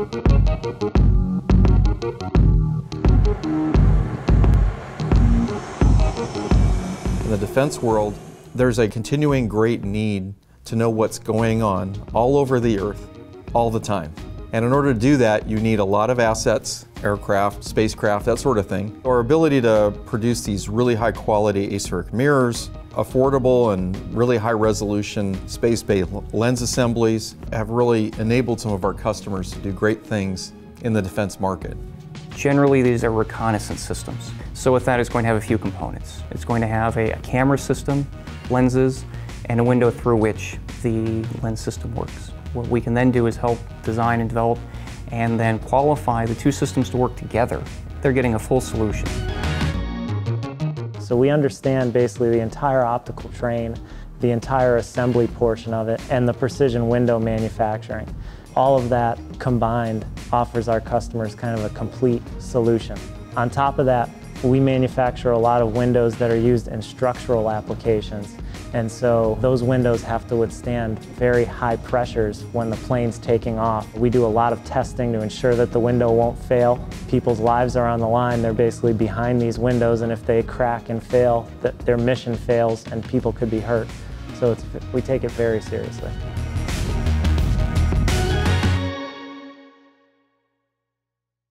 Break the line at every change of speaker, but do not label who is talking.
In the defense world, there's a continuing great need to know what's going on all over the earth, all the time. And in order to do that, you need a lot of assets, aircraft, spacecraft, that sort of thing. Our ability to produce these really high quality aspheric mirrors, affordable and really high resolution space-based lens assemblies have really enabled some of our customers to do great things in the defense market.
Generally, these are reconnaissance systems. So with that, it's going to have a few components. It's going to have a camera system, lenses, and a window through which the lens system works. What we can then do is help design and develop and then qualify the two systems to work together. They're getting a full solution.
So we understand basically the entire optical train, the entire assembly portion of it, and the precision window manufacturing. All of that combined offers our customers kind of a complete solution. On top of that, we manufacture a lot of windows that are used in structural applications. And so those windows have to withstand very high pressures when the plane's taking off. We do a lot of testing to ensure that the window won't fail. People's lives are on the line. They're basically behind these windows, and if they crack and fail, their mission fails and people could be hurt. So we take it very seriously.